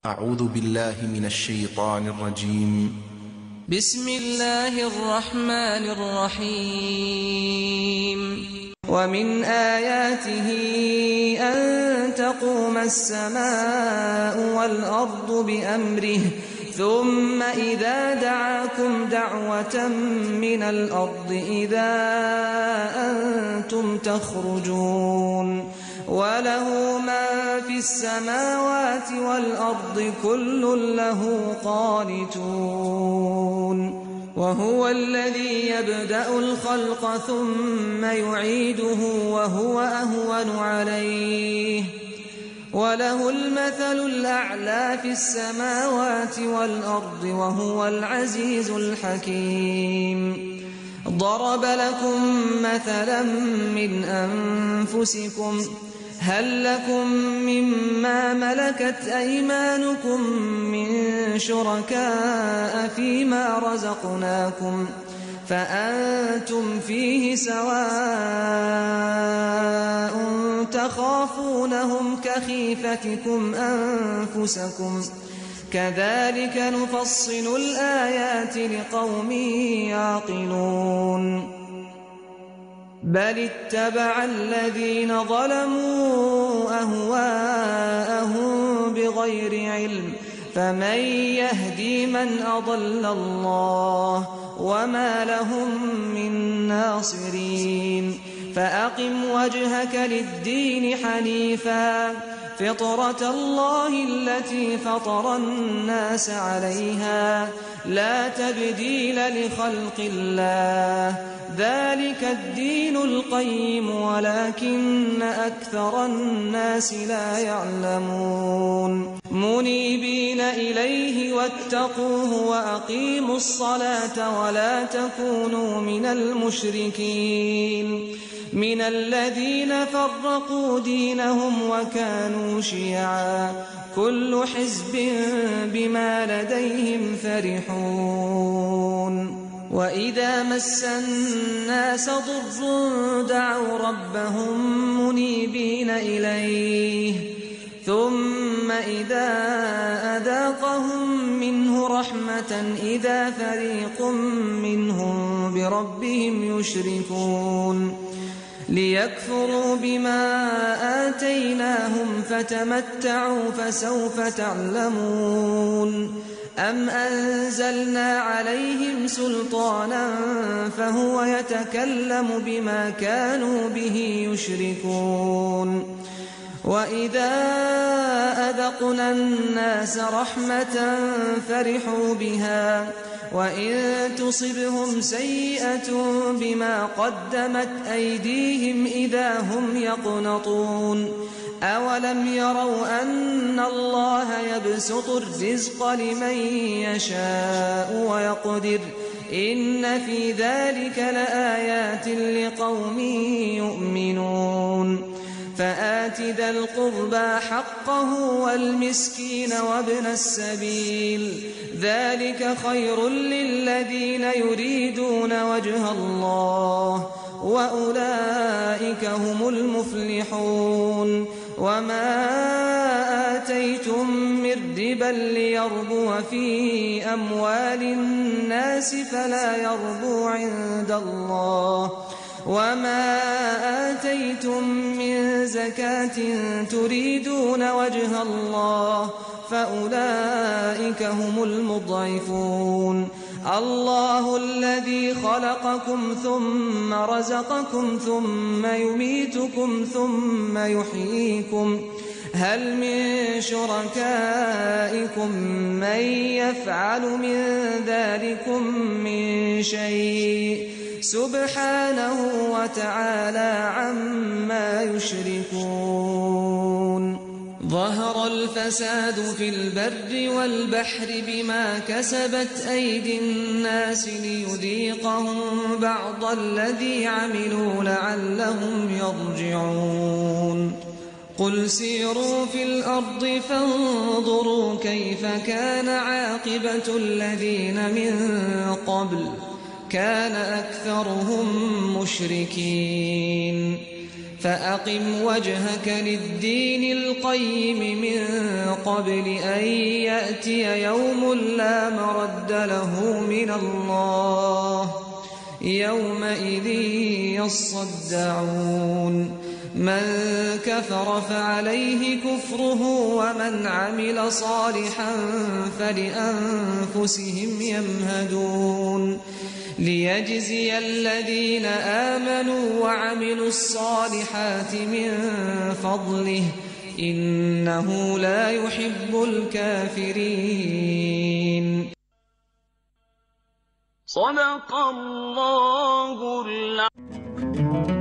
أعوذ بالله من الشيطان الرجيم. بسم الله الرحمن الرحيم. ومن آياته أن تقوم السماء والأرض بأمره ثم إذا دعاكم دعوة من الأرض إذا أنتم تخرجون وله ما في السماوات والأرض كل له قانتون وهو الذي يبدأ الخلق ثم يعيده وهو أهون عليه وله المثل الأعلى في السماوات والأرض وهو العزيز الحكيم. ضرب لكم مثلا من أنفسكم هل لكم مما ملكت أيمانكم من شركاء فيما رزقناكم فأنتم فيه سواء تخافونهم كخيفتكم أنفسكم كذلك نفصل الآيات لقوم يعقلون. بل اتبع الذين ظلموا أهواءهم بغير علم فمن يهدي من أضل الله وما لهم من ناصرين. فأقم وجهك للدين حنيفا فطرة الله التي فطر الناس عليها لا تبديل لخلق الله ذلك الدين القيم ولكن أكثر الناس لا يعلمون. منيبين إليه واتقوه وأقيموا الصلاة ولا تكونوا من المشركين من الذين فرقوا دينهم وكانوا شيعا كل حزب بما لديهم فرحون. وإذا مس الناس ضر دعوا ربهم منيبين إليه ثم إذا أذاقهم منه رحمة إذا فريق منهم بربهم يشركون ليكفروا بما آتيناهم فتمتعوا فسوف تعلمون. أم أنزلنا عليهم سلطانا فهو يتكلم بما كانوا به يشركون. وإذا أذقنا الناس رحمة فرحوا بها وإن تصبهم سيئة بما قدمت أيديهم إذا هم يقنطون. أولم يروا أن الله يبسط الرزق لمن يشاء ويقدر إن في ذلك لآيات لقوم يؤمنون. فآت ذا القربى حقه والمسكين وابن السبيل ذلك خير للذين يريدون وجه الله وأولئك هم المفلحون. وما آتيتم من ربا ليربو في أموال الناس فلا يربو عند الله وما آتيتم من زكاة تريدون وجه الله فأولئك هم المضعفون. الله الذي خلقكم ثم رزقكم ثم يميتكم ثم يحييكم هل من شركائكم من يفعل من ذلكم من شيء سبحانه وتعالى عما يشركون. ظهر الفساد في البر والبحر بما كسبت أيدي الناس ليذيقهم بعض الذي عملوا لعلهم يرجعون. قل سيروا في الأرض فانظروا كيف كان عاقبة الذين من قبل كان أكثرهم مشركين فأقم وجهك للدين القيم من قبل أن يأتي يوم لا مرد له من الله يومئذ يصدعون من كفر فعليه كفره ومن عمل صالحا فلأنفسهم يمهدون ليجزي الذين آمنوا وعملوا الصالحات من فضله إنه لا يحب الكافرين. صدق الله العظيم.